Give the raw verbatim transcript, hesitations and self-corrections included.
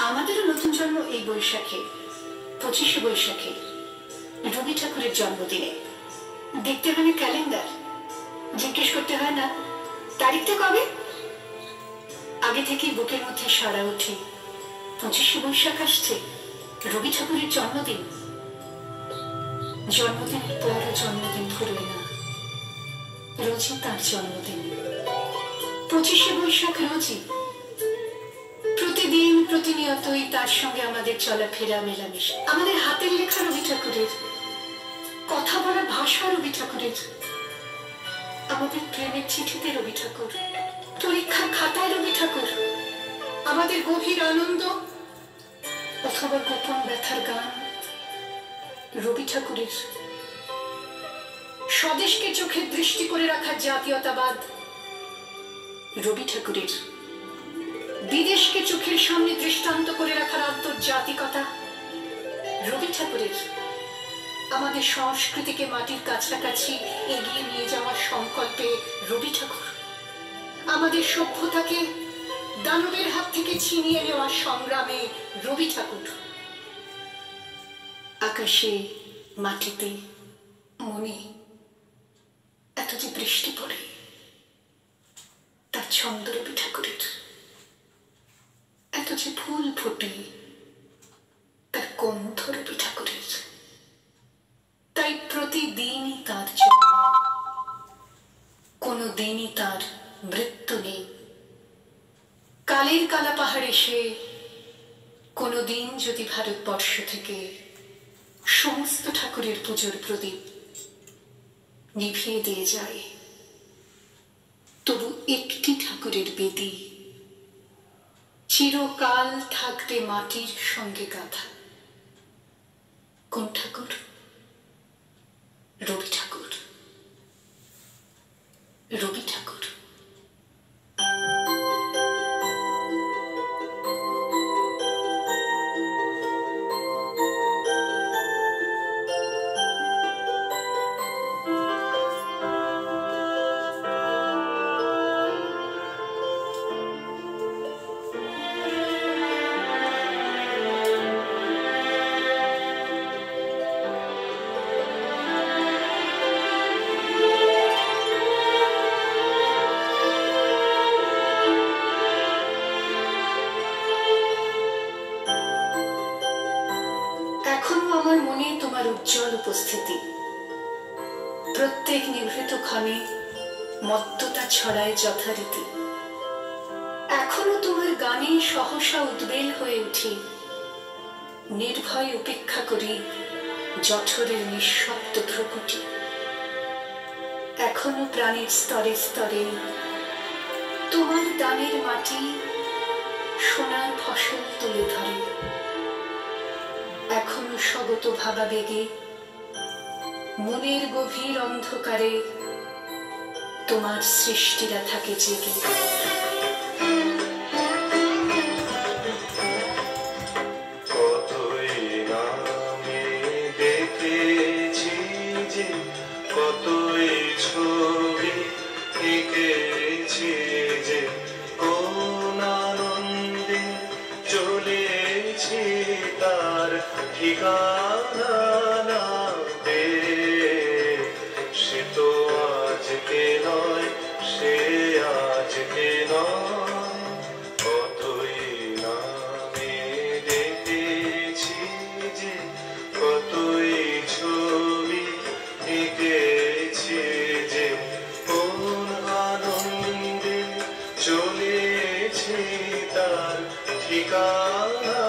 আমাদেরও নতুন জন্ম এই বৈশাখে, পঁচিশে বৈশাখে, রবি ঠাকুরের জন্মদিনে। দেখতে হয় না ক্যালেন্ডার, জিজ্ঞেস করতে হয় না তারিখটা কবে, আগে থেকেই বুকের মধ্যে সাড়া ওঠে পঁচিশে বৈশাখ আসছে, রবি ঠাকুরের জন্মদিন। জন্মদিনের পরও জন্মদিন ফুরোয় না, রোজই তার জন্মদিন। পঁচিশে বৈশাখ রোজই, প্রতিদিন প্রতিনিয়তই তার সঙ্গে আমাদের চলাফেরা মেলামেশা। আমাদের হাতের লেখা রবি ঠাকুরের, কথা বলার ভাষা রবি ঠাকুরের, আমাদের প্রেমের চিঠিতে রবি ঠাকুর, পরীক্ষার খাতায় রবি ঠাকুর, আমাদের গভীর আনন্দ অথবা গোপন ব্যথার গান রবি ঠাকুরের। স্বদেশকে চোখের দৃষ্টি করে রাখার জাতীয়তাবাদ রবি ঠাকুরের, বিদেশকে চোখের সামনে দৃষ্টান্ত করে রাখার আন্তর্জাতিকতা রবি ঠাকুরের, আমাদের সংস্কৃতিকে মাটির কাছাকাছি এগিয়ে নিয়ে যাওয়ার সংকল্পে রবি ঠাকুর, আমাদের সভ্যতাকে দানবের হাত থেকে ছিনিয়ে নেওয়ার সংগ্রামে রবি ঠাকুর। আকাশে, মাটিতে, মনে এত যে বৃষ্টি পড়ে, তার ছন্দ রবি ঠাকুরের। এত যে ফুল ফোটে, তার গন্ধ রবি ঠাকুরের। তাই প্রতিদিনই তার জন্ম, কোনো দিনই তার মৃত্যু নেই। কালের কালা পাহাড়ে সে কোনো দিন যদি ভারতবর্ষ থেকে সমস্ত ঠাকুরের পুজোর প্রদীপ নিভিয়ে দিয়ে যায়, তবু একটি ঠাকুরের বেদি চিরকাল থাকবে মাটির সঙ্গে গাঁথা। কোন ঠাকুর? রবি ঠাকুর। রবি ঠাকুর। আমার মনে তোমার উজ্জ্বল উপস্থিতি, প্রত্যেক নিভৃত ক্ষণে মত্ততা ছড়ায় যথারীতি। এখনো তোমার গানে সহসা উদ্বেল হয়ে উঠি, নির্ভয় উপেক্ষা করি জঠরের নিঃশব্দ ভ্রকুটি। এখনো প্রাণের স্তরে স্তরে তোমার দানের মাটি সোনার ফসল তুলে ধরে। এখনো স্বগত ভাবাবেগে মনের গভীর অন্ধকারে তোমার সৃষ্টিরা থাকে জেগে। কতই নামে দেখেছি যে, কতই ছবি এঁকেছি যে, কোন আনন্দে চলেছি তার ঠিকানা না পেয়ে। সে তো আজকে নয়, সে আজকে নয়, কতই নামে দেখেছি যে, কতই ছবি এঁকেছি যে, কোন আনন্দে চলেছি তার ঠিকানা